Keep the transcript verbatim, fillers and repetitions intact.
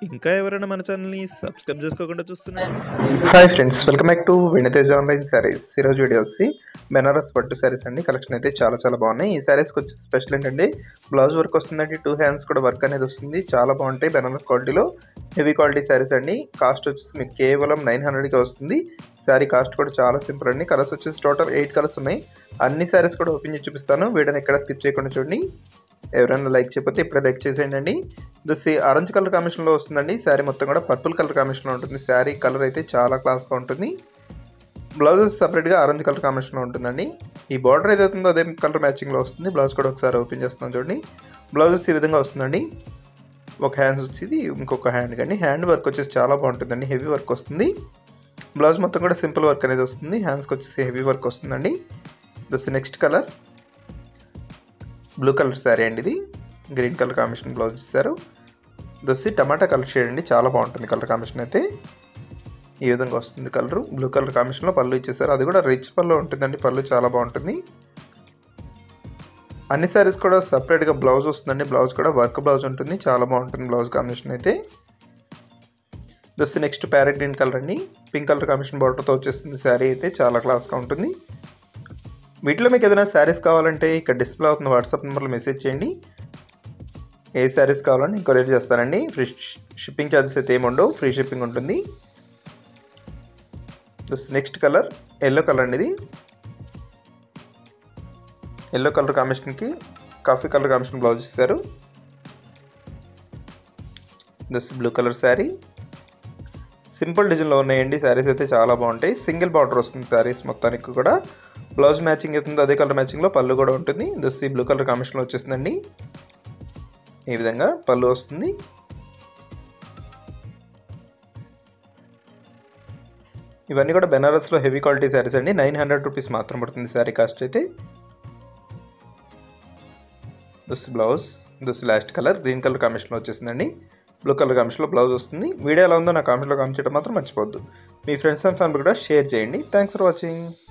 ఇంకా ఎవరైనా మన ఛానల్‌ని సబ్స్క్రైబ్ చేసుకోకుండా చూస్తున్నారా? Hi friends, welcome back to Vinatej online saris. ఈరోజు వీడియో వచ్చి బెనారస్ పట్టు శారీస్ అండి. కలెక్షన్ అయితే చాలా చాలా బాగున్నాయి. ఈ శారీస్కి వచ్చి స్పెషల్ ఏంటంటే బ్లౌజ్ వర్క్ వస్తుందండి, టూ హ్యాండ్స్ కూడా వర్క్ అనేది వస్తుంది. చాలా బాగుంటాయి. బెనారస్ క్వాలిటీలో హెవీ క్వాలిటీ శారీస్ అండి. కాస్ట్ వచ్చేసి మీకు కేవలం నైన్ హండ్రెడ్కి వస్తుంది. శారీ కాస్ట్ కూడా చాలా సింపుల్ అండి. కలర్స్ వచ్చేసి టోటల్ ఎయిట్ కలర్స్ ఉన్నాయి. అన్ని శారీస్ కూడా ఓపెన్ చేసి చూపిస్తాను. వీడియోని ఎక్కడ స్కిప్ చేయకుండా చూడండి. ఎవరైనా లైక్ చేయకపోతే ఇప్పుడే లైక్ చేసేయండి. దిస్ ఆరెంజ్ కలర్ కాంబినేషన్లో వస్తుందండి. శారీ మొత్తం కూడా పర్పుల్ కలర్ కాంబినేషన్లో ఉంటుంది. శారీ కలర్ అయితే చాలా క్లాస్గా ఉంటుంది. బ్లౌజెస్ సపరేట్గా ఆరెంజ్ కలర్ కాంబినేషన్లో ఉంటుందండి. ఈ బార్డర్ ఏదైతే ఉందో అదే కలర్ మ్యాచింగ్లో వస్తుంది. బ్లౌజ్ కూడా ఒకసారి ఓపెన్ చేస్తున్నాను చూడండి. బ్లౌజెస్ ఈ విధంగా వస్తుందండి. ఒక హ్యాండ్స్ వచ్చేది, ఇంకొక హ్యాండ్ కానీ హ్యాండ్ వర్క్ వచ్చేసి చాలా బాగుంటుందండి. హెవీ వర్క్ వస్తుంది. బ్లౌజ్ మొత్తం కూడా సింపుల్ వర్క్ అనేది వస్తుంది. హ్యాండ్స్కి వచ్చేసి హెవీ వర్క్ వస్తుందండి. This next colour blue colour sari అండి. ఇది గ్రీన్ కలర్ కాంబినేషన్ బ్లౌజ్ ఇచ్చారు. దొస్సి టమాటా కలర్ షేడ్ అండి. చాలా బాగుంటుంది కలర్ కాంబినేషన్ అయితే. ఈ విధంగా వస్తుంది కలరు. బ్లూ కలర్ కాంబినేషన్లో పళ్ళు ఇచ్చేసారు. అది కూడా రిచ్ పళ్ళు ఉంటుందండి. పళ్ళు చాలా బాగుంటుంది. అన్ని శారీస్ కూడా సపరేట్గా బ్లౌజ్ వస్తుందండి. బ్లౌజ్ కూడా వర్క్ బ్లౌజ్ ఉంటుంది. చాలా బాగుంటుంది బ్లౌజ్ కాంబినేషన్ అయితే. దొస్సి నెక్స్ట్ ప్యారెట్ గ్రీన్ కలర్ అండి. పింక్ కలర్ కాంబినేషన్ బార్డర్తో వచ్చేస్తుంది శారీ అయితే. చాలా క్లాస్గా ఉంటుంది. వీటిలో మీకు ఏదైనా శారీస్ కావాలంటే ఇక్కడ డిస్ప్లే అవుతున్న వాట్సాప్ నెంబర్లో మెసేజ్ చేయండి. ఏ శారీస్ కావాలని కొరియర్ చేస్తానండి. ఫ్రీ షిప్పింగ్ ఛార్జెస్ అయితే ఏముండవు, ఫ్రీ షిప్పింగ్ ఉంటుంది. నెక్స్ట్ కలర్ ఎల్లో కలర్ అండి. ఇది ఎల్లో కలర్ కాంబినేషన్కి కాఫీ కలర్ కాంబినేషన్ బ్లౌజ్ ఇస్తారు. This blue colour sari. Simple డిజైన్లో ఉన్నాయండి శారీస్ అయితే. చాలా బాగుంటాయి. సింగిల్ బార్డర్ వస్తుంది శారీస్ మొత్తానికి కూడా. బ్లౌజ్ మ్యాచింగ్ అవుతుంది, అదే కలర్ మ్యాచింగ్లో పళ్ళు కూడా ఉంటుంది. దస్ ఈ బ్లూ కలర్ కాంబినేషన్లో వచ్చేసిందండి. ఈ విధంగా పళ్ళు వస్తుంది. ఇవన్నీ కూడా బెనారస్లో హెవీ క్వాలిటీ శారీస్ అండి. నైన్ హండ్రెడ్ రూపీస్ మాత్రం పడుతుంది శారీ కాస్ట్ అయితే. This blouse, this last colour green colour కాంబినేషన్లో వచ్చేసిందండి. బ్లూ కలర్ కాంబినేషన్లో బ్లౌజ్ వస్తుంది. వీడియో ఎలా ఉందో నా కామెంట్లో కామెంట్ చేయడం మాత్రం మర్చిపోవద్దు. మీ ఫ్రెండ్స్ అండ్ ఫ్యామిలీ కూడా షేర్ చేయండి. Thanks for watching.